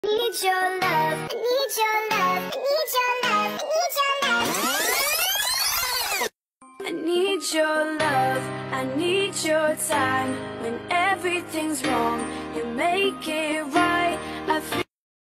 Need your love, I need your love, I need your love, I need your love. I need your love, I need your time. When everything's wrong, you make it right. I feel